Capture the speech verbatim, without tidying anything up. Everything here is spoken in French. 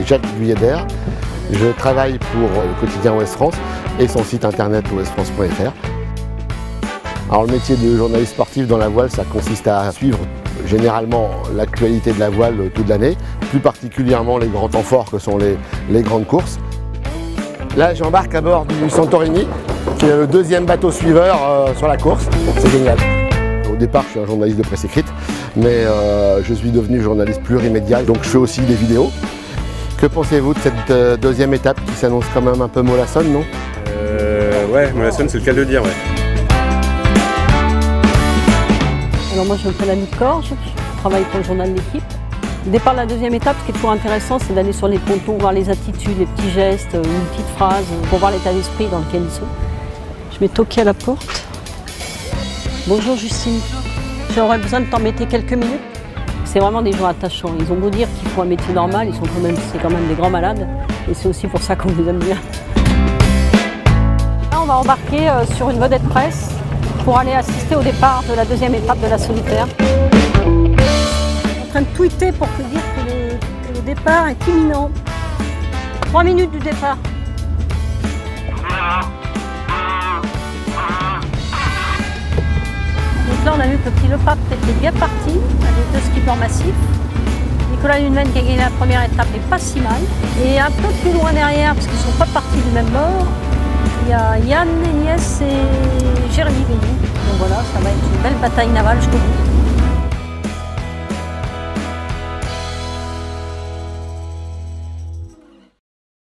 Jacques Guyeder. Je travaille pour le quotidien Ouest France et son site internet ouest france point f r. Alors le métier de journaliste sportif dans la voile, ça consiste à suivre généralement l'actualité de la voile toute l'année, plus particulièrement les grands temps forts que sont les, les grandes courses. Là j'embarque à bord du Santorini, qui est le deuxième bateau suiveur euh, sur la course. C'est génial. Au départ, je suis un journaliste de presse écrite, mais euh, je suis devenu journaliste plurimédia, donc je fais aussi des vidéos. Que pensez-vous de cette euh, deuxième étape qui s'annonce quand même un peu mollassonne, non? euh, Ouais, mollassonne, c'est le cas de le dire, ouais. Alors moi je m'appelle Annick Corge, je travaille pour le journal L'équipe. Au départ de la deuxième étape, ce qui est toujours intéressant, c'est d'aller sur les pontons, voir les attitudes, les petits gestes, une petite phrase, pour voir l'état d'esprit dans lequel ils sont. Je vais toquer à la porte. Bonjour Justine, j'aurais besoin de t'embêter quelques minutes. C'est vraiment des gens attachants. Ils ont beau dire qu'ils font un métier normal, ils sont quand même, c'est quand même des grands malades. Et c'est aussi pour ça qu'on les aime bien. Là, on va embarquer sur une vedette presse pour aller assister au départ de la deuxième étape de la solitaire. Je suis en train de tweeter pour te dire que le, que le départ est imminent. Trois minutes du départ. Donc là, on a vu que le petit Lepape était bien parti, avec deux skippers massifs. Nicolas Lunven qui a gagné la première étape n'est pas si mal. Et un peu plus loin derrière, parce qu'ils ne sont pas partis du même bord, il y a Yann Agnès et Jérémy Béni. Donc voilà, ça va être une belle bataille navale jusqu'au bout.